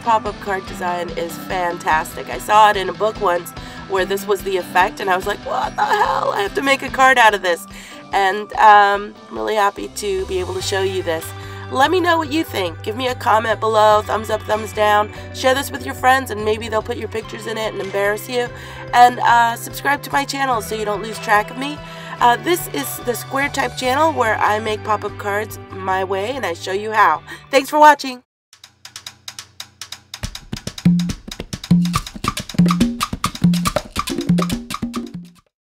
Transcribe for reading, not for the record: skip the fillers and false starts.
pop-up card design is fantastic. I saw it in a book once where this was the effect, and I was like, what the hell? I have to make a card out of this. And I'm really happy to be able to show you this. Let me know what you think. Give me a comment below, thumbs up, thumbs down. Share this with your friends and maybe they'll put your pictures in it and embarrass you. And subscribe to my channel so you don't lose track of me. This is the Square Type channel where I make pop-up cards my way and I show you how. Thanks for watching.